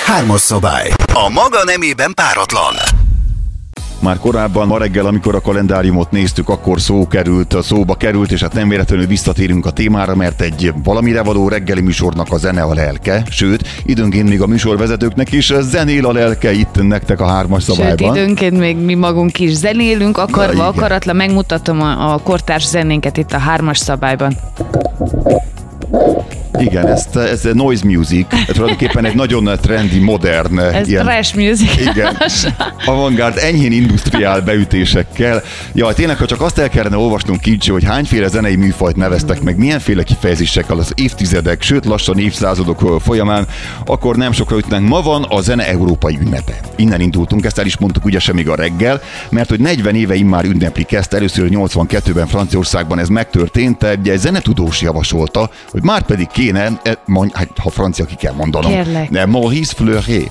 Hármas szabály. A maga nemében páratlan. Már korábban, ma reggel, amikor a kalendáriumot néztük, akkor szóba került, és hát nem véletlenül visszatérünk a témára, mert egy valamire való reggeli műsornak a zene a lelke, sőt, időnként még a műsorvezetőknek is zenél a lelke itt nektek a Hármas szabályban. Sőt, időnként még mi magunk is zenélünk, akarva, akaratlan, megmutatom a kortárs zenénket itt a Hármas szabályban. Igen, ez noise music, tulajdonképpen egy nagyon trendy, modern. Ez ilyen, trash music. Igen, avantgárd, enyhén industriál beütésekkel. Jaj, tényleg, ha csak azt el kellene olvasnunk kicsi, hogy hányféle zenei műfajt neveztek meg, milyenféle kifejezésekkel az évtizedek, sőt lassan évszázadok folyamán, akkor nem sokra jutnánk. Ma van a zene európai ünnepe. Innen indultunk, ezt el is mondtuk ügyesen még a reggel, mert hogy 40 éve immár ünneplik ezt, először 82-ben Franciaországban ez megtörtént, egy zenetudós javasolta, hogy már pedig kéne, ha francia ki kell mondanom. Kérlek. Maurice Fleury.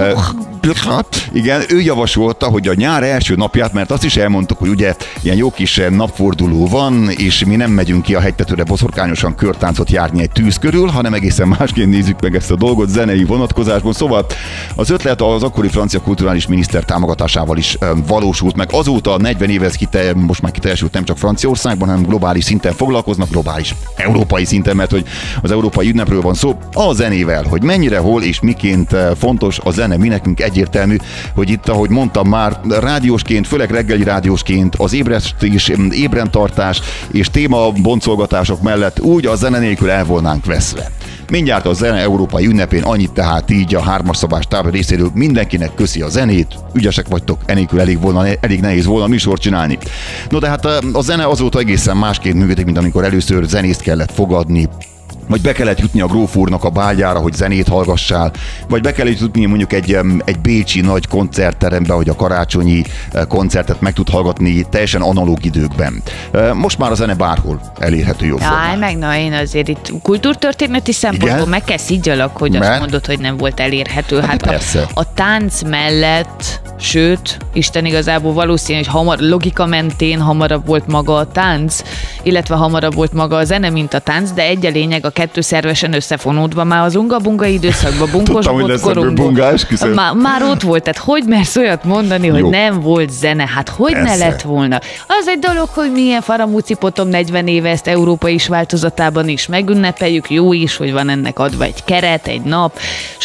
Igen, ő javasolta, hogy a nyár első napját, mert azt is elmondtuk, hogy ugye ilyen jó kis napforduló van, és mi nem megyünk ki a hegytetőre boszorkányosan körtáncot járni egy tűz körül, hanem egészen másként nézzük meg ezt a dolgot zenei vonatkozásból. Szóval az ötlet az akkori francia kulturális miniszter támogatásával is valósult meg. Azóta 40 éve ez most már kiteljesült nem csak Franciaországban, hanem globális szinten foglalkoznak, globális európai szinten, mert hogy az európai ünnepről van szó, a zenével, hogy mennyire, hol és miként fontos a zene, mi nekünk egyértelmű, hogy itt, ahogy mondtam már, rádiósként, főleg reggeli rádiósként az ébresztés, ébrentartás és témaboncolgatások mellett úgy a zene nélkül el volnánk veszve. Mindjárt a zene európai ünnepén annyit, tehát így a Hármas szabás tábor részéről mindenkinek köszi a zenét, ügyesek vagytok, enélkül elég nehéz volna műsort csinálni. No de hát a zene azóta egészen másként működik, mint amikor először zenészt kellett fogadni, vagy be kellett jutni a gróf úrnak a bágyára, hogy zenét hallgassál, vagy be kellett jutni mondjuk egy bécsi nagy koncertterembe, hogy a karácsonyi koncertet meg tud hallgatni teljesen analóg időkben. Most már a zene bárhol elérhető jóformán. Én azért itt kultúrtörténeti szempontból meg kell szígyalak, hogy azt mondod, hogy nem volt elérhető. Hát a tánc mellett, sőt, Isten igazából valószínű, hogy logika mentén hamarabb volt maga a tánc, illetve hamarabb volt maga a zene, mint a tánc, de egy a lényeg, a kettő szervesen összefonódva már az unga-bunga időszakban, bunkos bungás, már ott volt, tehát hogy mersz olyat mondani, hogy nem volt zene, hát hogy ne lett volna. Az egy dolog, hogy milyen faramúci potom 40 éve ezt európai is változatában is megünnepeljük, jó is, hogy van ennek adva egy keret, egy nap,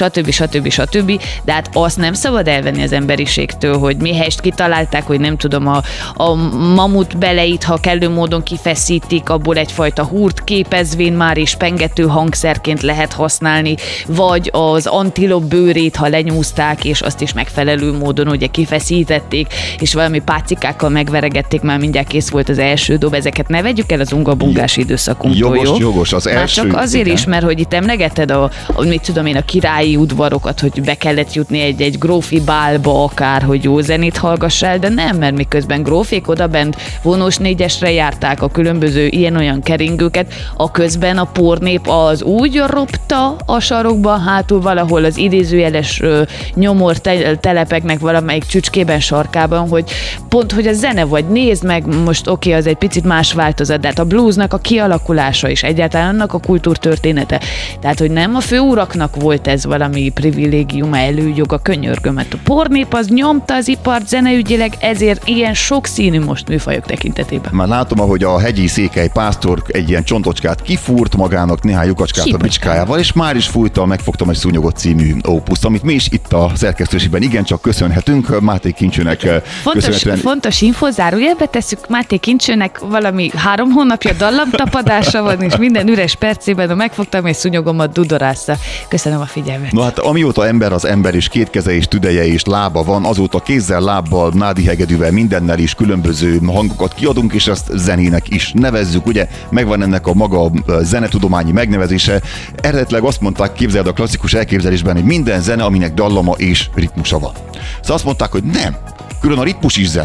stb. De hát azt nem szabad elvenni az emberiségtől, hogy mihelyest kitalálták, hogy nem tudom, a mamut beleit, ha kellő módon kifeszítik, abból egyfajta húrt képezvén már is pengető hangszerként lehet használni, vagy az antilop bőrét, ha lenyúzták, és azt is megfelelő módon ugye kifeszítették, és valami pácikákkal megveregették, már mindjárt kész volt az első dob, ezeket ne vegyük el az unga-bungás időszakunktól, jó? Jogos, az első. Már csak azért is, mert hogy itt emlegeted a királyi udvarokat, hogy be kellett jutni egy grófi bálba akár, hogy jó zenét hallgassál, de nem, mert miközben grófék odabent vonós négyesre járták a különböző ilyen-olyan keringőket, a közben a pornép az úgy ropta a sarokba, hátul valahol az idézőjeles nyomor telepeknek valamelyik csücskében, sarkában, hogy pont, hogy a zene vagy nézd meg, most az egy picit más változat, de hát a bluesnak a kialakulása is egyáltalán annak a kultúrtörténete. Tehát, hogy nem a főuraknak volt ez valami privilégiuma, előjoga, könyörgöm, mert a pornép az nyomta az ipart zeneügyileg, ezért ilyen sokszínű most műfajok tekintetében. Már látom, ahogy a hegyi székely pásztor egy ilyen csontocskát kifúrt magának, néhány lyukacskát a bicskájával, és már is fújta a Megfogtam egy szúnyogot című opuszt, amit mi is itt a szerkesztőségben igencsak köszönhetünk Máté Kincsőnek. Fontos info, zárójelbe tesszük, Máté Kincsőnek valami 3 hónapja dallamtapadása van, és minden üres percében a Megfogtam egy szúnyogomat dudorásza. Köszönöm a figyelmet. No hát amióta ember az ember, és 2 keze és tüdeje és lába van, azóta kézzel, lábbal, nádi hegedűvel, mindennel is különböző hangokat kiadunk, és ezt zenének is nevezzük, ugye? Megvan ennek a maga zenetudományi megnevezése. Eredetileg azt mondták, képzeld a klasszikus elképzelésben, hogy minden zene, aminek dallama és ritmusa van. Szóval azt mondták, hogy nem, külön a ritmus is zene.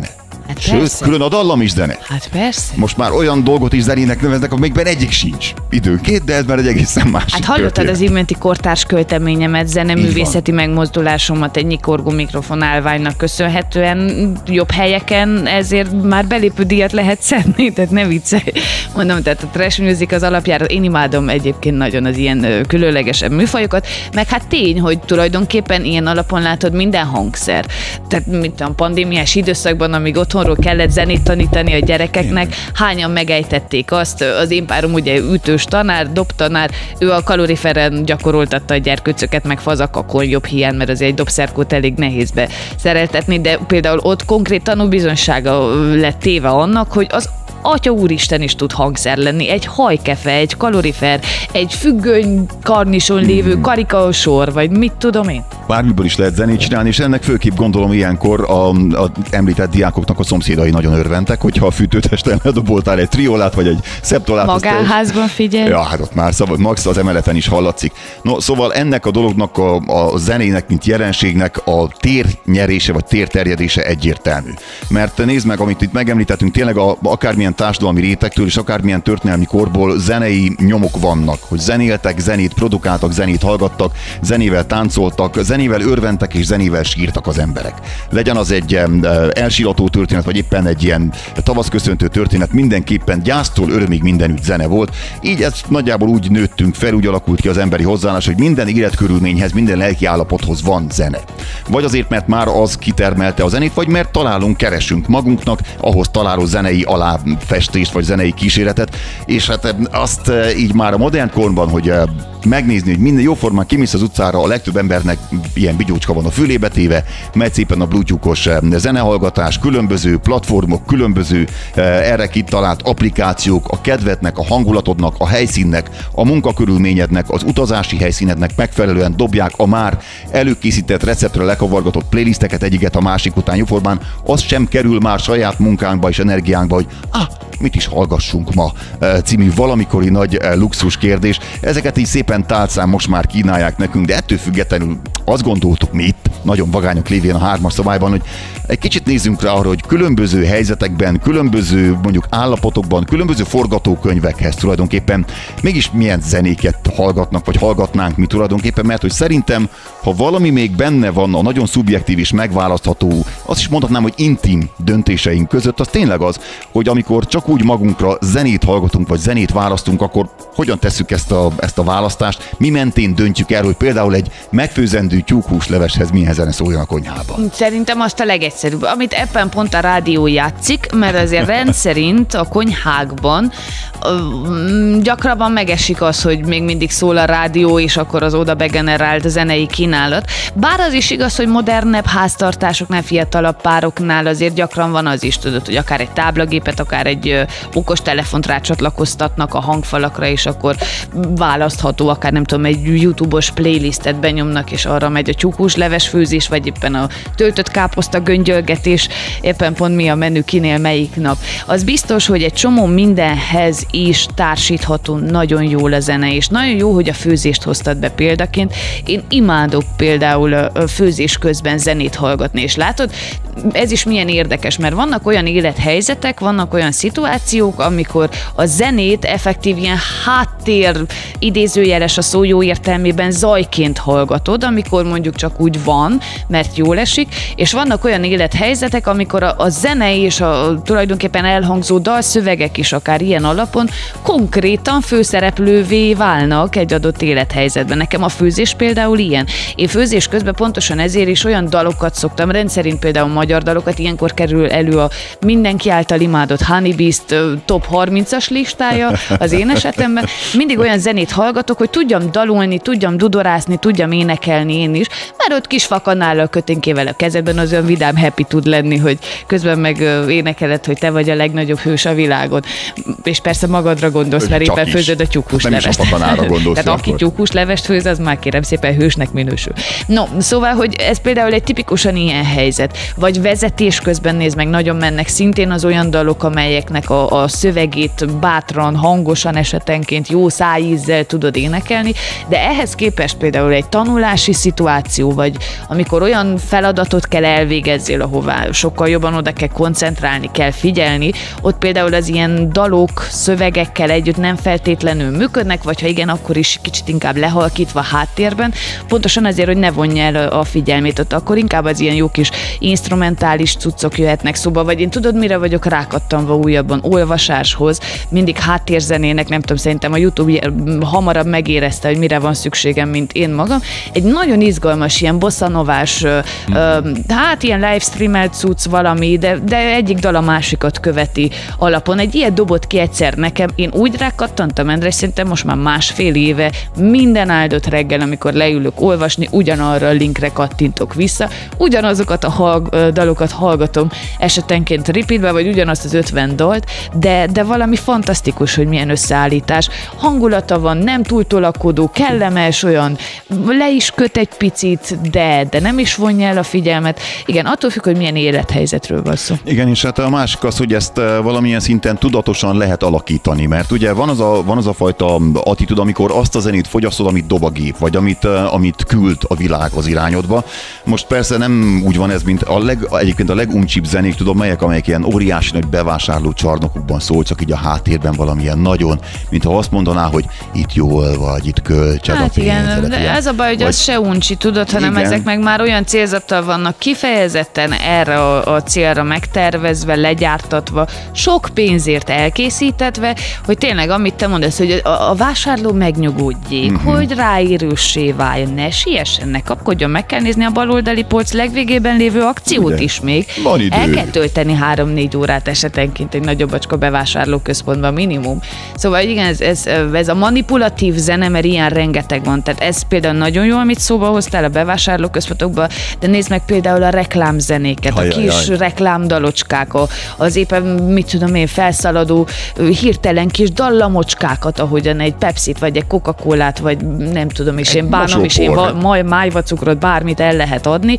Hát Sőt, persze. külön a dallam is zene. Hát persze. Most már olyan dolgot is zenének neveznek, amikben egyik sincs időnként, de ez már egy egészen másik Hát hallottad történet. az iménti kortárs költeményemet, zeneművészeti megmozdulásomat egy nyikorgó mikrofon állványnak köszönhetően jobb helyeken, ezért már belépő díjat lehet szedni, tehát ne viccelj. Mondom, tehát a trash music az alapjára, én imádom egyébként nagyon az ilyen különlegesebb műfajokat, meg hát tény, hogy tulajdonképpen ilyen alapon látod minden hangszer. Tehát mint a pandémiás időszakban, amíg otthonról kellett zenét tanítani a gyerekeknek, hányan megejtették azt, az én párom ugye ütős tanár, dobtanár, ő a kaloriferen gyakoroltatta a gyerkőcöket, meg fazakakon jobb hiány, mert azért egy dobszerkót elég nehéz beszereltetni, de például ott konkrét tanúbizonysága lett téve annak, hogy az Atya úristen is tud hangszer lenni, egy hajkefe, egy kalorifer, egy függöny karnison lévő karikasor, vagy mit tudom én. Bármiből is lehet zenét csinálni, és ennek főképp gondolom ilyenkor a említett diákoknak a szomszédai nagyon örventek, hogyha a fűtőtesten ledoboltál egy triolát, vagy egy szeptolát. Magánházban figyelj. Ja, hát ott már max az emeleten is hallatszik. No, szóval ennek a dolognak, a zenének, mint jelenségnek a térnyerése, vagy térterjedése egyértelmű. Mert nézd meg, amit itt megemlítettünk, tényleg akármilyen társadalmi rétegtől és akármilyen történelmi korból zenei nyomok vannak, hogy zenéltek, zenét produkáltak, zenét hallgattak, zenével táncoltak, zenével örventek és zenével sírtak az emberek. Legyen az egy elsirató történet, vagy éppen egy ilyen tavaszköszöntő történet, mindenképpen gyásztól örömig mindenütt zene volt. Így ez nagyjából úgy nőttünk fel, úgy alakult ki az emberi hozzáállás, hogy minden életkörülményhez, minden lelki állapothoz van zene. Vagy azért, mert már az kitermelte a zenét, vagy mert keresünk magunknak ahhoz találó zenei aláfestést, vagy zenei kíséretet, és hát azt így már a modern korban, hogy megnézni, hogy minden jóformán kimész az utcára, a legtöbb embernek ilyen bigyócska van a fülébe téve, megy szépen a bluetooth-os zenehallgatás, különböző platformok, különböző erre kitalált applikációk, a kedvednek, a hangulatodnak, a helyszínnek, a munkakörülményednek, az utazási helyszínednek megfelelően dobják a már előkészített receptre lekavargatott playlisteket egyiket a másik után jóformán, az sem kerül már saját munkánkba és energiánkba, hogy mit is hallgassunk ma című valamikori nagy luxus kérdés. Ezeket így szépen tálcán most már kínálják nekünk, de ettől függetlenül azt gondoltuk mi itt, nagyon vagányok lévén a 3-as szabályban, hogy egy kicsit nézzünk rá arra, hogy különböző helyzetekben, különböző mondjuk állapotokban, különböző forgatókönyvekhez tulajdonképpen mégis milyen zenéket hallgatnak, vagy hallgatnánk mi tulajdonképpen, mert hogy szerintem, ha valami még benne van a nagyon szubjektív és megválasztható, azt is mondhatnám, hogy intim döntéseink között, az tényleg az, hogy amikor csak úgy magunkra zenét hallgatunk, vagy zenét választunk, akkor hogyan tesszük ezt a választást, mi mentén döntjük el, hogy például egy megfőzendő tyúkhúsleveshez milyen zene szóljon a konyhában. Szerintem azt a legegyszerűbb, amit éppen pont a rádió játszik, mert azért rendszerint a konyhákban gyakrabban megesik az, hogy még mindig szól a rádió, és akkor az oda begenerált zenei kínálat. Bár az is igaz, hogy modernebb háztartásoknál, fiatalabb pároknál azért gyakran van az is, tudod, hogy akár egy táblagépet, akár egy okos telefont rácsatlakoztatnak a hangfalakra, és akkor választható, akár nem tudom, egy YouTube-os playlistet benyomnak, és arra megy a tyúkhúsleves főzés, vagy éppen a töltött káposzta göngyölgetés, éppen pont mi a menü, kinél melyik nap. Az biztos, hogy egy csomó mindenhez is társítható nagyon jól a zene, és nagyon jó, hogy a főzést hoztad be példaként. Én imádok például a főzés közben zenét hallgatni, és látod, ez is milyen érdekes, mert vannak olyan élethelyzetek, vannak olyan szituációk, amikor a zenét effektív ilyen háttér, idézőjeles a szó jó értelmében zajként hallgatod, amikor mondjuk csak úgy van, mert jól esik, és vannak olyan élethelyzetek, amikor a zene és a tulajdonképpen elhangzó dalszövegek is akár ilyen alapon konkrétan főszereplővé válnak egy adott élethelyzetben. Nekem a főzés például ilyen. Én főzés közben pontosan ezért is olyan dalokat szoktam, rendszerint például magyar dalokat, ilyenkor kerül elő a mindenki által imádott Honey Beast top 30-as listája az én esetemben. Mindig olyan zenét hallgatok, hogy tudjam dalolni, tudjam dudorászni, tudjam énekelni én is, mert ott kis fakanállal, köténkével a kezedben az olyan vidám happy tud lenni, hogy közben meg énekeled, hogy te vagy a legnagyobb hős a világon. És persze magadra gondolsz, mert éppen főzöd a tyúkhúslevest. Tehát aki tyúkhúslevest főz, az már kérem szépen hősnek minősül. No, szóval, hogy ez például egy tipikusan ilyen helyzet. Vagy vagy vezetés közben nézd meg, nagyon mennek szintén az olyan dalok, amelyeknek a szövegét bátran, hangosan esetenként jó szájízzel tudod énekelni, de ehhez képest például egy tanulási szituáció, vagy amikor olyan feladatot kell elvégezzél, ahová sokkal jobban oda kell koncentrálni, kell figyelni, ott például az ilyen dalok, szövegekkel együtt nem feltétlenül működnek, vagy ha igen, akkor is kicsit inkább lehalkítva háttérben, pontosan azért, hogy ne vonja el a figyelmét, ott akkor inkább az ilyen jó kis instrumentális cuccok jöhetnek szóba, vagy én tudod, mire vagyok rákattanva újabban? Olvasáshoz, mindig háttérzenének, nem tudom, szerintem a YouTube hamarabb megérezte, hogy mire van szükségem, mint én magam. Egy nagyon izgalmas, ilyen bossa-novás, hát ilyen livestreamelt cucc valami, de egyik dal a másikat követi alapon. Egy ilyet dobott ki egyszer nekem, én úgy rákattantam, Endre, szerintem most már másfél éve minden áldott reggel, amikor leülök olvasni, ugyanarra a linkre kattintok vissza, ugyanazokat a dalokat hallgatom esetenként repeatbe, vagy ugyanazt az 50 dalt, de valami fantasztikus, hogy milyen összeállítás. Hangulata van, nem túl tolakodó, kellemes, olyan le is köt egy picit, de nem is vonja el a figyelmet. Igen, attól függ, hogy milyen élethelyzetről van szó. Igen, és hát a másik az, hogy ezt valamilyen szinten tudatosan lehet alakítani, mert ugye van az a fajta attitűd, amikor azt a zenét fogyasztod, amit dob a gép, vagy amit küld a világ az irányodba. Most persze nem úgy van ez, mint egyébként a leguncsibb zenék, tudom melyek, amelyek ilyen óriási nagy bevásárló csarnokokban szól, csak így a háttérben valamilyen nagyon, mintha azt mondaná, hogy itt jól vagy, itt költsed a pénzedet. Igen, de ez a baj, hogy az se uncsi, tudod, hanem igen. Ezek meg már olyan célzattal vannak kifejezetten erre a célra megtervezve, legyártatva, sok pénzért elkészítetve, hogy tényleg, amit te mondasz, hogy a vásárló megnyugodjék, hogy ráérőssé váljon, ne siessen, ne kapkodjon, meg kell nézni a baloldali polc legvégében lévő akciót ugye? Is még. El kell tölteni 3-4 órát esetenként egy nagyobb acska bevásárlóközpontban minimum. Szóval igen, ez a manipulatív zene, mert ilyen rengeteg van. Tehát ez például nagyon jó, amit szóba hoztál a bevásárlóközpontokban, de nézd meg például a reklámzenéket, a kis reklámdalocskák, az éppen, mit tudom én, felszaladó, hirtelen kis dallamocskákat, ahogyan egy Pepsit, vagy egy Coca-Colát, vagy nem tudom is, én bánom is, én májvacukrot, bármit el lehet adni.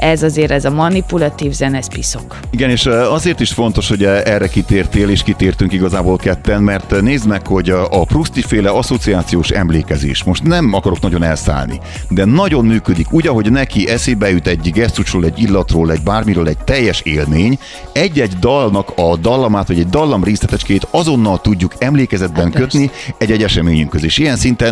Ez a manipulatív zene, ez piszok. Igen, és azért is fontos, hogy erre kitértél, és kitértünk igazából ketten, mert nézd meg, hogy a Prousti-féle asszociációs emlékezés, most nem akarok nagyon elszállni, de nagyon működik, úgy, ahogy neki eszébe jut egy gesztusról, egy illatról, egy bármiről, egy teljes élmény, egy-egy dalnak a dallamát, vagy egy dallam részletecskét azonnal tudjuk emlékezetben kötni egy eseményünkhöz. És ilyen szinten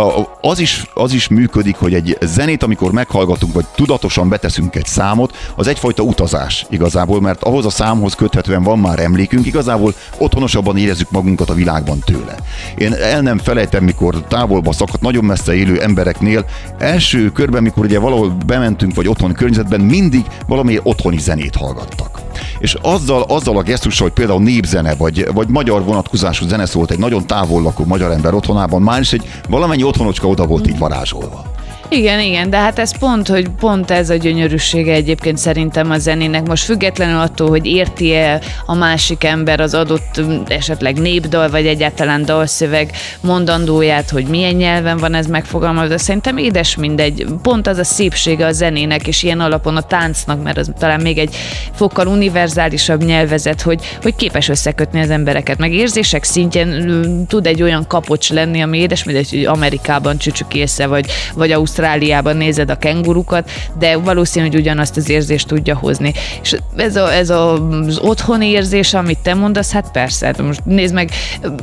az is működik, hogy egy zenét, amikor meghallgatunk, vagy tudatosan beteszünk egy számot, az egyfajta utazás igazából, mert ahhoz a számhoz köthetően van már emlékünk, igazából otthonosabban érezzük magunkat a világban tőle. Én el nem felejtem, mikor távolba szakadt, nagyon messze élő embereknél első körben, mikor ugye valahol bementünk, vagy otthoni környezetben, mindig valami otthoni zenét hallgattak. És azzal a gesztussal, hogy például népzene, vagy magyar vonatkozású zene szólt egy nagyon távol lakó magyar ember otthonában, már is egy valamennyi otthonocska oda volt így varázsolva. Igen, de hát ez pont ez a gyönyörűsége egyébként szerintem a zenének. Most függetlenül attól, hogy érti-e a másik ember az adott esetleg népdal, vagy egyáltalán dalszöveg mondandóját, hogy milyen nyelven van ez megfogalmazva, szerintem édes mindegy. Pont az a szépsége a zenének, és ilyen alapon a táncnak, mert az talán még egy fokkal univerzálisabb nyelvezet, hogy képes összekötni az embereket. Meg érzések szintjén tud egy olyan kapocs lenni, ami édes mindegy, hogy Amerikában csücsükésze, vagy Ausztráliában nézed a kengurukat, de valószínű, hogy ugyanazt az érzést tudja hozni. És ez az otthoni érzés, amit te mondasz, hát persze, most nézd meg,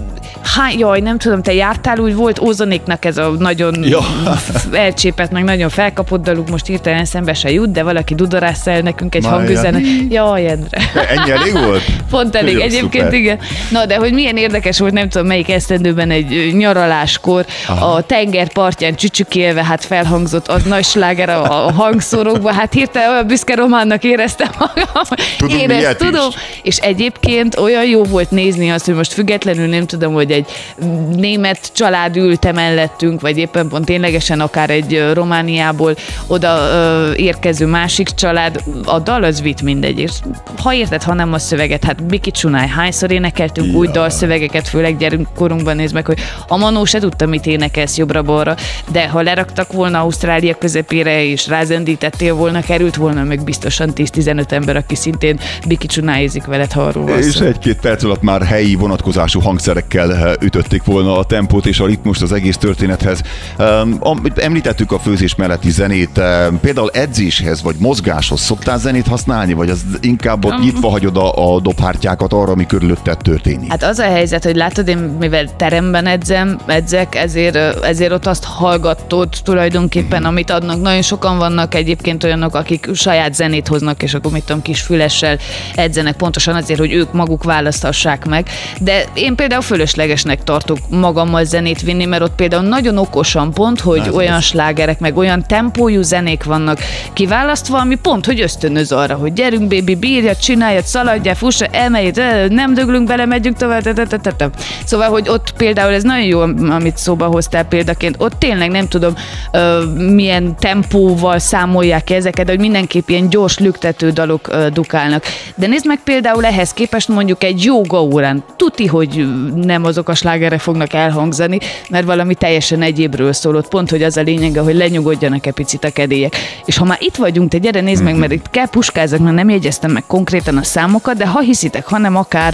nem tudom, te jártál, úgy volt Ózonéknak ez a nagyon elcsépett, meg nagyon felkapott daluk, most hirtelen szembe se jut, de valaki dudorásza el nekünk egy hangüzenet. Jaj, Endre. Ennyi elég volt? Pont elég, nagyon egyébként szuper. Igen. Na, de hogy milyen érdekes volt, nem tudom, melyik esztendőben egy nyaraláskor a tenger partján csücsükélve, hát felhangzott az nagy sláger a hangszórókban, hát hirtelen olyan büszke románnak éreztem magam. Tudom. És egyébként olyan jó volt nézni azt, hogy most függetlenül nem tudom, hogy egy német család ülte mellettünk, vagy éppen pont ténylegesen akár egy Romániából oda érkező másik család, a dal az vitt mindegy, és ha érted, ha nem a szöveget, hát Biki Csunály, hányszor énekeltünk új dalszövegeket, főleg gyerekkorunkban, nézd meg, hogy a Manó se tudta, mit énekelsz jobbra-balra, de ha leraktak volna volna Ausztrália közepére, és rázendítettél volna, került volna meg biztosan 10-15 ember, aki szintén bikicsunáizik veled, ha arról van szó. És egy-két perc alatt már helyi vonatkozású hangszerekkel ütötték volna a tempót és a ritmust az egész történethez. Említettük a főzés melletti zenét, például edzéshez vagy mozgáshoz szoktál zenét használni, vagy az inkább ott nyitva hagyod a dobhártyákat arra, ami körülötted történik? Hát az a helyzet, hogy látod, én mivel teremben edzek, ezért ott azt hallgatod tulajdonképpen, amit adnak. Nagyon sokan vannak egyébként olyanok, akik saját zenét hoznak, és akkor mit tudom, kis fülessel edzenek pontosan azért, hogy ők maguk választassák meg. De én például fölöslegesnek tartok magammal zenét vinni, mert ott például nagyon okosan pont, hogy olyan slágerek, meg olyan tempójú zenék vannak kiválasztva, ami pont, hogy ösztönöz arra, hogy gyerünk, baby, bírja, csináljad, szaladjál, fussa, emelj, nem döglünk bele, megyünk tovább. Szóval, hogy ott például ez nagyon jó, amit szóba hoztál példaként, ott tényleg nem tudom, milyen tempóval számolják ki ezeket, de hogy mindenképp ilyen gyors, lüktető dalok dukálnak. De nézd meg például ehhez képest mondjuk egy jóga órán, tuti, hogy nem azok a slágerek fognak elhangzani, mert valami teljesen egyébről szólott, pont, hogy az a lényege, hogy lenyugodjanak egy picit a kedélyek. És ha már itt vagyunk, te gyere, nézd meg, mert itt kell puskázok, mert nem jegyeztem meg konkrétan a számokat, de ha hiszitek, hanem akár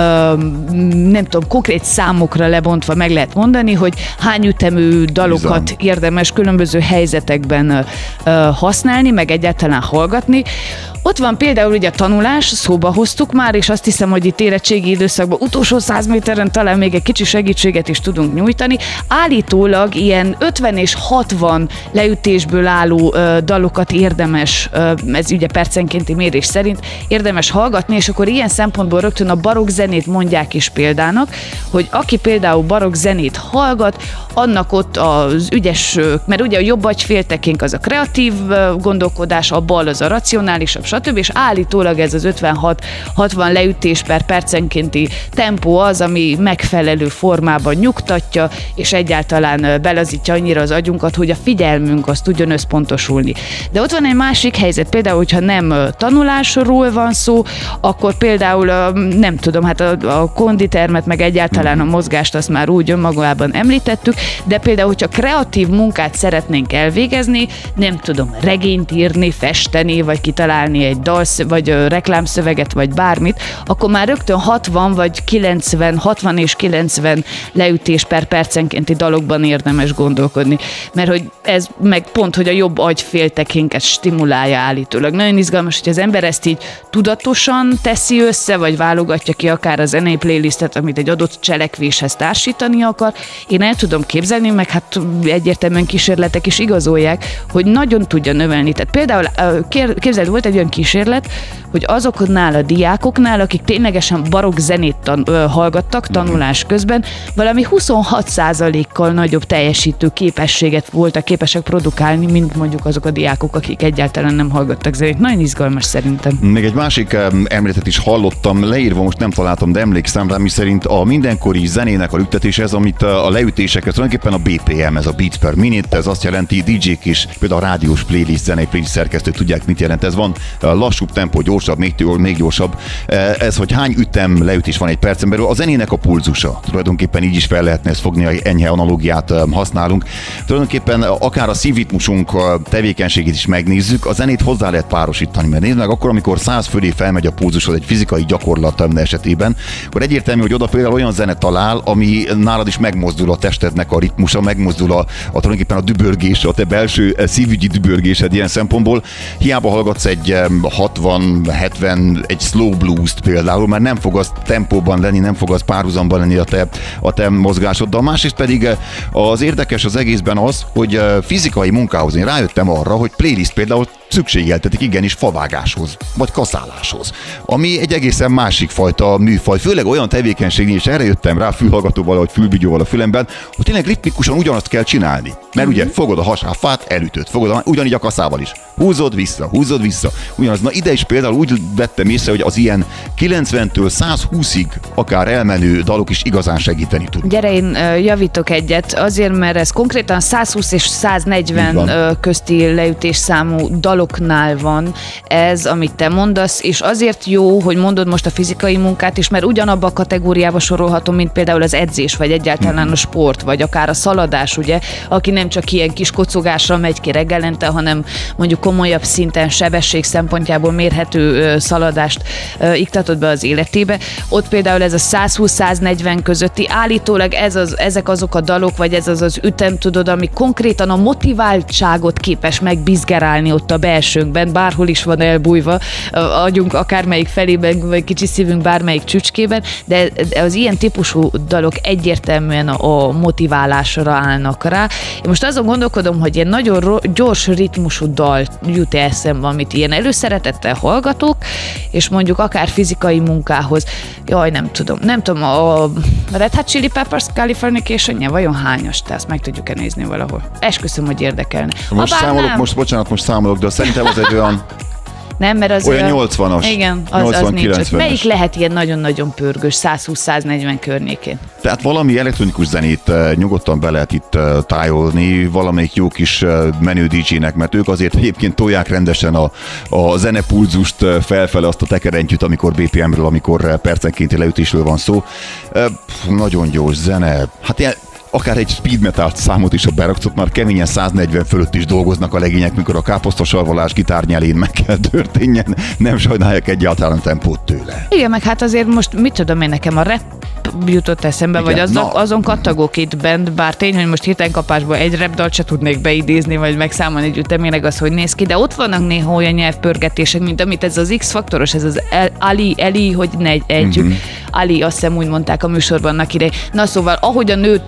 nem tudom, konkrét számokra lebontva meg lehet mondani, hogy hány ütemű dalokat érdemes különböző helyzetekben használni, meg egyáltalán hallgatni. Ott van például ugye a tanulás, szóba hoztuk már, és azt hiszem, hogy itt érettségi időszakban utolsó 100 méteren talán még egy kicsi segítséget is tudunk nyújtani. Állítólag ilyen 50 és 60 leütésből álló dalokat érdemes, ez ugye percenkénti mérés szerint érdemes hallgatni, és akkor ilyen szempontból rögtön a barokk zenét mondják is példának, hogy aki például barokk zenét hallgat, annak ott az ügyes, mert ugye a jobb agyféltekénk az a kreatív gondolkodás, a bal az a racionálisabb, stb. És állítólag ez az 56-60 leütés per percenkénti tempó az, ami megfelelő formában nyugtatja, és egyáltalán belazítja annyira az agyunkat, hogy a figyelmünk az tudjon összpontosulni. De ott van egy másik helyzet, például, hogyha nem tanulásról van szó, akkor például nem tudom, hát a konditermet, meg egyáltalán a mozgást azt már úgy önmagában említettük, de például, hogyha kreatív munkát szeretnénk elvégezni, nem tudom, regényt írni, festeni, vagy kitalálni egy vagy reklámszöveget, vagy bármit, akkor már rögtön 60 vagy 90, 60 és 90 leütés per percenkénti dalokban érdemes gondolkodni. Mert hogy ez meg pont, hogy a jobb agyféltekénket stimulálja állítólag. Nagyon izgalmas, hogy az ember ezt így tudatosan teszi össze, vagy válogatja ki akár a zenei playlistet, amit egy adott cselekvéshez társítani akar. Én el tudom képzelni, meg hát egyértelműen kísérletek is igazolják, hogy nagyon tudja növelni. Tehát például képzeld, volt egy olyan kísérlet, hogy azoknál a diákoknál, akik ténylegesen barokk zenét hallgattak tanulás közben, valami 26%-kal nagyobb teljesítő képességet voltak képesek produkálni, mint mondjuk azok a diákok, akik egyáltalán nem hallgattak zenét. Nagyon izgalmas szerintem. Még egy másik emlétet is hallottam, leírva most nem találtam, de emlékszem rá, miszerint a mindenkori zenének a lüktetése, ez, amit a leütéseket, tulajdonképpen a BPM, ez a Beats per Minute, ez azt jelenti, DJ-k is, például a rádiós playlist, zenei playlist szerkesztők tudják, mit jelent. Ez van lassúbb tempó, gyorsabb, még gyorsabb. Ez, hogy hány leütés van egy percen belül, a zenének a pulzusa. Tulajdonképpen így is fel lehetne ezt fogni, hogy enyhe analógiát használunk. Tulajdonképpen akár a szívritmusunk tevékenységét is megnézzük, a zenét hozzá lehet párosítani, mert nézd meg, akkor, amikor 100 fölé felmegy a pulzusod egy fizikai gyakorlat esetében, akkor egyértelmű, hogy oda például olyan zene talál, ami nálad is megmozdul a testednek a ritmusa, megmozdul a tulajdonképpen a dübörgés, a te belső szívügyi dübörgésed ilyen szempontból. Hiába hallgatsz egy 60-70, egy slow blues-t például, mert nem fog az tempóban lenni, nem fog az párhuzamban lenni a te mozgásoddal. Másrészt pedig az érdekes az egészben az, hogy fizikai munkához én rájöttem arra, hogy playlist például szükségeltetik igenis favágáshoz, vagy kaszáláshoz, ami egy egészen másik fajta műfaj, főleg olyan tevékenységnél, és erre jöttem rá fülhallgatóval, vagy fülbigyóval a fülemben, hogy tényleg ritmikusan ugyanazt kell csinálni. Mert ugye fogod a hasáfát, elütöd, ugyanígy a kaszával is. Húzod vissza. Ugyanaz. Na ide is például úgy vettem észre, hogy az ilyen 90-től 120-ig akár elmenő dalok is igazán segíteni tud. Gyere, én javítok egyet, azért, mert ez konkrétan 120 és 140 közti leütés számú dalok daloknál van ez, amit te mondasz, és azért jó, hogy mondod most a fizikai munkát is, mert ugyanabba a kategóriába sorolhatom, mint például az edzés, vagy egyáltalán a sport, vagy akár a szaladás, ugye, aki nem csak ilyen kis kocogásra megy ki reggelente, hanem mondjuk komolyabb szinten sebesség szempontjából mérhető szaladást iktatott be az életébe. Ott például ez a 120-140 közötti, állítólag ezek azok a dalok, vagy ez az ütem, tudod, ami konkrétan a motiváltságot képes megbizgerálni ott a belsőnkben, bárhol is van elbújva, agyunk akármelyik felében, vagy kicsi szívünk bármelyik csücskében, de az ilyen típusú dalok egyértelműen a motiválásra állnak rá. Én most azon gondolkodom, hogy ilyen nagyon gyors ritmusú dal jut eszembe, amit ilyen előszeretettel hallgatok, és mondjuk akár fizikai munkához. Jaj, nem tudom, a Red Hot Chili Peppers Californication-je vajon hányas? Te azt meg tudjuk-e nézni valahol? Esküszöm, hogy érdekelne. Most számolok, de szerintem az egy olyan... Nem, mert az olyan 80-as. Igen, az nincs. Melyik lehet ilyen nagyon-nagyon pörgős, 120-140 környékén? Tehát valami elektronikus zenét nyugodtan be lehet itt tájolni, valamelyik jó kis menő DJ-nek, mert ők azért egyébként tolják rendesen a zenepulzust felfele, azt a tekerentyűt, amikor BPM-ről, amikor percenkénti leütésről van szó. Nagyon gyors zene. Hát ilyen akár egy speed metal számot is a beraktott, már keményen 140 fölött is dolgoznak a legények, mikor a káposztasarvalás gitárnyelén meg kell történjen, nem sajnálják egyáltalán a tempót tőle. Igen, meg hát azért most mit tudom én, nekem a rap jutott eszembe, igen, vagy azon kattagok itt bent, bár tény, hogy most hirtelen kapásból egy rap-dalt se tudnék beidézni, vagy megszámolni egy ütemének az, hogy néz ki, de ott vannak néha olyan nyelvpörgetések, mint amit ez az X-faktoros, ez az Ali, hogy ne ejtjük. Ali, azt hiszem úgy mondták a műsorban annak idején. Na szóval, ahogy a nő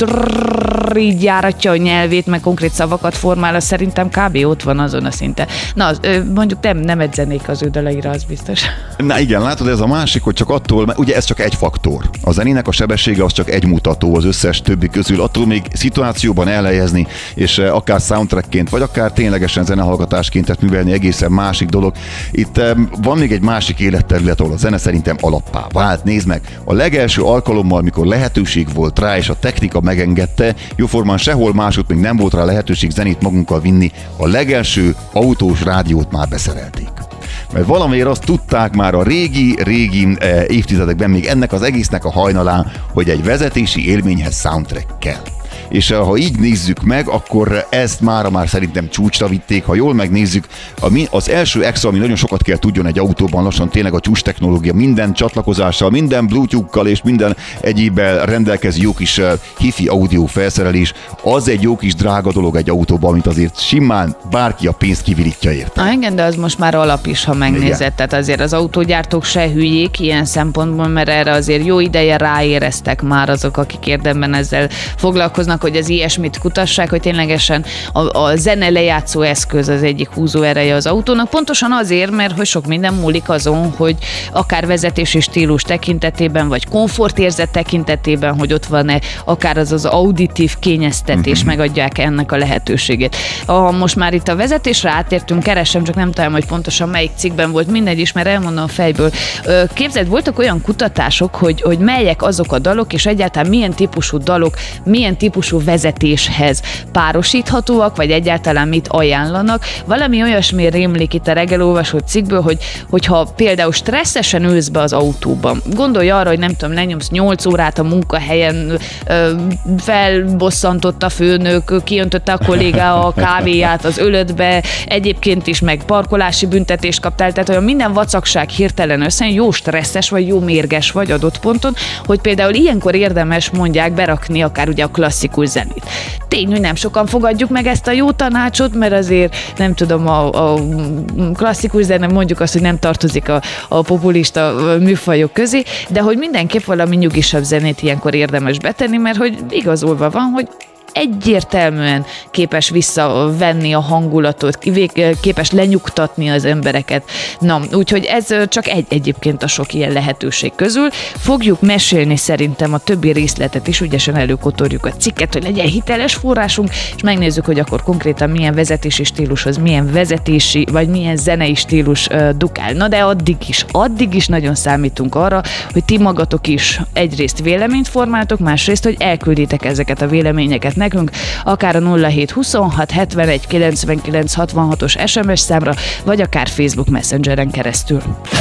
így járatja a nyelvét, meg konkrét szavakat formál, az szerintem kb. Ott van azon a szinten. Na, mondjuk nem edzenék az ő dalaira, az biztos. Na igen, látod, ez a másik, hogy csak attól, mert ugye ez csak egy faktor. A zenének a sebessége az csak egy mutató az összes többi közül, attól még szituációban elhelyezni, és akár soundtrackként, vagy akár ténylegesen zenehallgatásként művelni egészen másik dolog. Itt van még egy másik életterület, ahol a zene szerintem alappá vált. Nézd meg, a legelső alkalommal, mikor lehetőség volt rá, és a technika megengedte, jóformán sehol máshogy még nem volt rá lehetőség zenét magunkkal vinni, a legelső autós rádiót már beszerelték. Mert valamiért azt tudták már a régi évtizedekben, még ennek az egésznek a hajnalán, hogy egy vezetési élményhez soundtrack kell. És ha így nézzük meg, akkor ezt már szerintem csúcsra vitték. Ha jól megnézzük, az első extra, ami nagyon sokat kell tudjon egy autóban, lassan tényleg a csúcs technológia, minden csatlakozással, minden Bluetooth-kal és minden egyébben rendelkező jó kis hifi audio felszerelés, az egy jó kis drága dolog egy autóban, amit azért simán bárki a pénzt kivirítja érte. Igen, de az most már alap is, ha megnézed. Tehát azért az autógyártók se hülyék ilyen szempontból, mert erre azért jó ideje ráéreztek már azok, akik érdemben ezzel foglalkoznak, hogy az ilyesmit kutassák, hogy ténylegesen a zene lejátszó eszköz az egyik húzó ereje az autónak. Pontosan azért, mert hogy sok minden múlik azon, hogy akár vezetési stílus tekintetében, vagy komfortérzet tekintetében, hogy ott van-e akár az auditív kényeztetés, megadják ennek a lehetőségét. Most már itt a vezetésre átértünk, keresem, csak nem tudom, hogy pontosan melyik cikkben volt, mindegy is, mert elmondom fejből. Képzeld, voltak olyan kutatások, hogy melyek azok a dalok, és egyáltalán milyen típusú dalok, milyen típusú vezetéshez párosíthatóak, vagy egyáltalán mit ajánlanak. Valami olyasmi rémlik itt a reggelolvasó cikkből, hogyha például stresszesen ülsz be az autóban, gondolj arra, hogy nem tudom, lenyomsz 8 órát a munkahelyen, felbosszantott a főnök, kiöntötte a kollégá a kávéját az ölödbe, egyébként is meg parkolási büntetést kaptál, tehát olyan minden vacakság hirtelen összejön, jó stresszes vagy, jó mérges vagy adott ponton, hogy például ilyenkor érdemes, mondják, berakni akár ugye a klasszikus zenét. Tény, hogy nem sokan fogadjuk meg ezt a jó tanácsot, mert azért nem tudom, a klasszikus zene mondjuk azt, hogy nem tartozik a populista műfajok közé, de hogy mindenképp valami nyugisabb zenét ilyenkor érdemes betenni, mert hogy igazolva van, hogy egyértelműen képes visszavenni a hangulatot, képes lenyugtatni az embereket. Na, úgyhogy ez csak egyébként a sok ilyen lehetőség közül. Fogjuk mesélni szerintem a többi részletet is, ügyesen előkotorjuk a cikket, hogy legyen hiteles forrásunk, és megnézzük, hogy akkor konkrétan milyen vezetési stílushoz, milyen vezetési, vagy milyen zenei stílus dukál. Na, de addig is nagyon számítunk arra, hogy ti magatok is egyrészt véleményt formáltok, másrészt, hogy elkülditek ezeket a véleményeket nekünk, akár a 0726 71 99 66-os SMS számra, vagy akár Facebook Messengeren keresztül.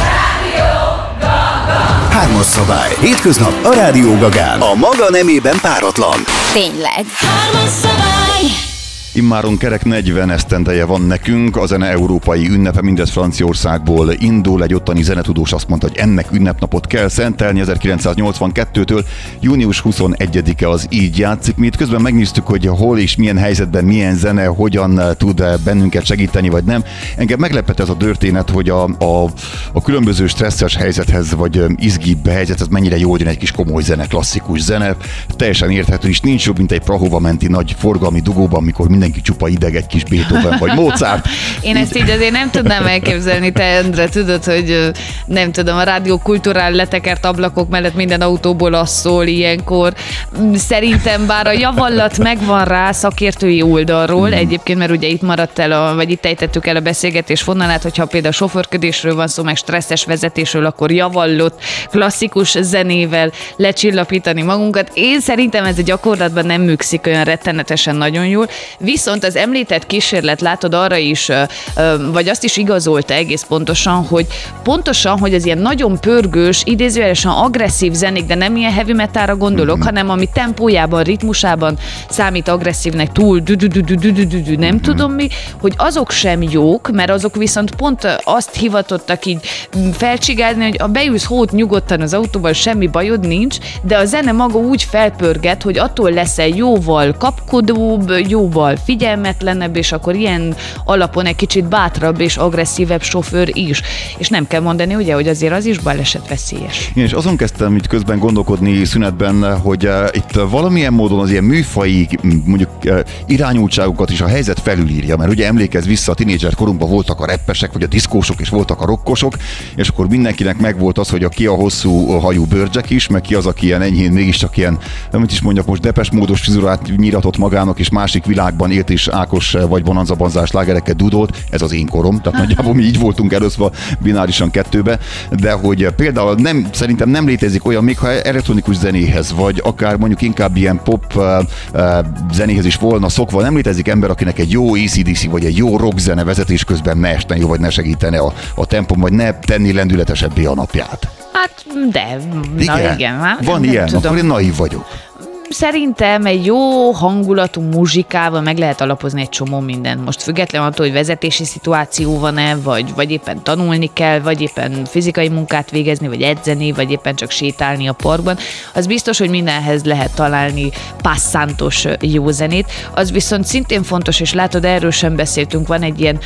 Hármas szabály. Hétköznap a Rádió Gagán. A maga nemében páratlan. Tényleg. Hármas szabály. Immáron kerek 40 esztendeje van nekünk, a zene európai ünnepe, mindez Franciaországból indul, egy ottani zenetudós azt mondta, hogy ennek ünnepnapot kell szentelni, 1982-től június 21-e az így játszik. Mi itt közben megnéztük, hogy hol és milyen helyzetben milyen zene, hogyan tud bennünket segíteni, vagy nem. Engem meglepett ez a történet, hogy a különböző stresszes helyzethez, vagy izgibb helyzethez mennyire jól jön egy kis komoly zene, klasszikus zene. Teljesen érthető is, nincs jobb, mint egy Prahova menti nagy forgalmi dugóban, mikor mindenki csupa ideg, egy kis Beethoven vagy Mozart. Én ezt így azért nem tudnám elképzelni, te Endre, tudod, hogy nem tudom, a rádió kulturál letekert ablakok mellett minden autóból az szól ilyenkor. Szerintem bár a javallat megvan rá szakértői oldalról, egyébként, mert ugye itt maradt el, vagy itt ejtettük el a beszélgetés fonalát, hogyha például sofőrködésről van szó, meg stresszes vezetésről, akkor javallott klasszikus zenével lecsillapítani magunkat. Én szerintem ez a gyakorlatban nem működik olyan rettenetesen nagyon jól. Viszont az említett kísérlet, látod, arra is, vagy azt is igazolta egész pontosan, hogy az ilyen nagyon pörgős, idézőjelesen agresszív zenék, de nem ilyen heavy metalra gondolok, hanem ami tempójában, ritmusában számít agresszívnek, túl nem tudom mi, hogy azok sem jók, mert azok viszont pont azt hivatottak így felcsigálni, hogy beülsz hót nyugodtan az autóval, semmi bajod nincs, de a zene maga úgy felpörget, hogy attól leszel jóval kapkodóbb, jóval figyelmetlenebb, és akkor ilyen alapon egy kicsit bátrabb és agresszívebb sofőr is. És nem kell mondani, ugye, hogy azért az is balesetveszélyes. Én és azon kezdtem így közben gondolkodni szünetben, hogy itt valamilyen módon az ilyen műfaji, mondjuk irányultságokat is a helyzet felülírja, mert ugye emlékezz vissza, a tinédzser korunkban voltak a reppesek, vagy a diszkósok, és voltak a rokkosok, és akkor mindenkinek megvolt az, hogy ki a hosszú hajú bőrcsek is, meg ki az, aki ilyen enyhén mégiscsak ilyen, amit is mondjak most, Depeche Módos frizurát nyíratott magának, és másik világban élt, és Ákos vagy Bonanza Banzás slágereket dudolt, ez az én korom, tehát nagyjából mi így voltunk először binárisan kettőbe, de hogy például szerintem nem létezik olyan, még ha elektronikus zenéhez, vagy akár mondjuk inkább ilyen pop zenéhez is volna szokva, nem létezik ember, akinek egy jó AC/DC vagy egy jó rock zene vezetés közben ne esne jó, vagy ne segítene a tempom, vagy ne tenni lendületesebbé a napját. Hát, de, igen. Van ilyen, akkor én naív vagyok. Szerintem egy jó hangulatú muzsikával meg lehet alapozni egy csomó mindent. Most függetlenül attól, hogy vezetési szituáció van-e, vagy éppen tanulni kell, vagy éppen fizikai munkát végezni, vagy edzeni, vagy éppen csak sétálni a parkban. Az biztos, hogy mindenhez lehet találni passzántos jó zenét. Az viszont szintén fontos, és látod, erről sem beszéltünk, van egy ilyen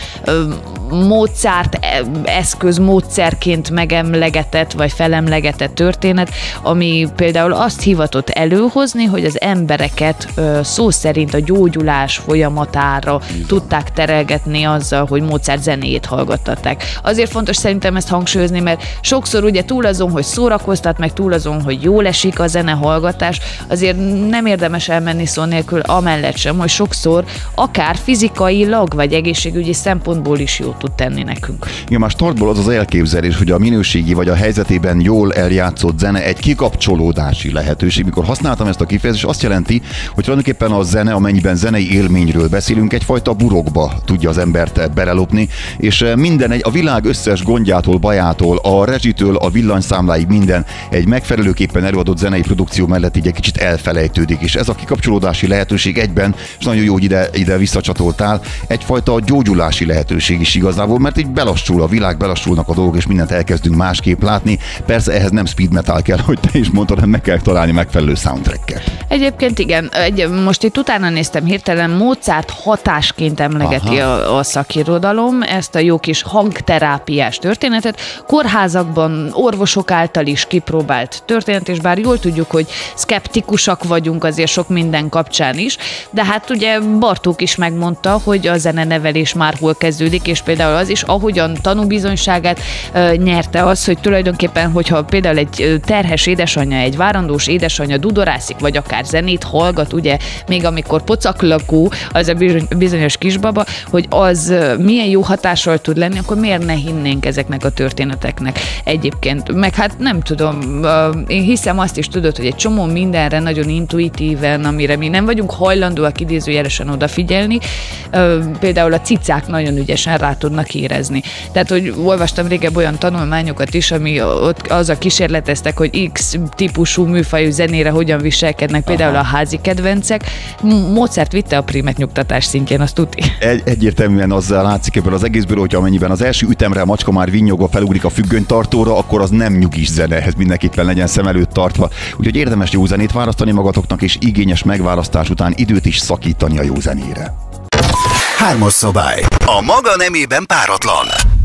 Mozart eszköz módszerként megemlegetett, vagy felemlegetett történet, ami például azt hivatott előhozni, hogy az embereket szó szerint a gyógyulás folyamatára tudták terelgetni azzal, hogy Mozart zenéjét hallgattatták. Azért fontos szerintem ezt hangsúlyozni, mert sokszor ugye túl azon, hogy szórakoztat, meg túl azon, hogy jól esik a zene hallgatás, azért nem érdemes elmenni szó nélkül amellett sem, hogy sokszor akár fizikailag, vagy egészségügyi szempontból is jót tud tenni nekünk. Igen, már startból az elképzelés, hogy a minőségi vagy a helyzetében jól eljátszott zene egy kikapcsolódási lehetőség. Mikor használtam ezt a kifejezést, azt jelenti, hogy tulajdonképpen a zene, amennyiben zenei élményről beszélünk, egyfajta burokba tudja az embert belelopni, és a világ összes gondjától, bajától, a rezsitől, a villanyszámláig minden egy megfelelőképpen előadott zenei produkció mellett így egy kicsit elfelejtődik, és ez a kikapcsolódási lehetőség egyben, és nagyon jó, hogy ide visszacsatoltál, egyfajta gyógyulási lehetőség is igazából, mert így belassul a világ, belassulnak a dolgok, és mindent elkezdünk másképp látni. Persze ehhez nem speed metal kell, hogy te is mondtad, hanem meg kell találni megfelelő soundtracket. Egyébként igen, most itt utána néztem hirtelen, Mozart hatásként emlegeti a szakirodalom ezt a jó kis hangterápiás történetet, kórházakban orvosok által is kipróbált történet, és bár jól tudjuk, hogy szkeptikusak vagyunk azért sok minden kapcsán is, de hát ugye Bartók is megmondta, hogy a zenenevelés már hol kezdődik, és például az is, ahogyan tanúbizonyságát nyerte az, hogy tulajdonképpen, hogyha például egy terhes édesanyja, egy várandós édesanyja dudorászik, vagy akár akár zenét hallgat, ugye, még amikor pocaklakó az a bizonyos kisbaba, hogy az milyen jó hatással tud lenni, akkor miért ne hinnénk ezeknek a történeteknek egyébként. Meg hát nem tudom, én hiszem azt is, tudod, hogy egy csomó mindenre nagyon intuitíven, amire mi nem vagyunk hajlandóak idézőjelesen odafigyelni, például a cicák nagyon ügyesen rá tudnak érezni. Tehát, hogy olvastam régebb olyan tanulmányokat is, ami ott az a kísérleteztek, hogy X típusú műfajú zenére hogyan viselkednek, például a házi kedvencek. Mozart vitte a prímet nyugtatás szintjén, azt tuti. Egyértelműen azzal látszik ebből az egészből, hogy amennyiben az első ütemre a macska már vinnyogva felugrik a függönytartóra, akkor az nem nyugis zene, ez mindenképpen legyen szem előtt tartva. Úgyhogy érdemes jó zenét választani magatoknak, és igényes megválasztás után időt is szakítani a jó zenére. Hármas szabály. A maga nemében páratlan.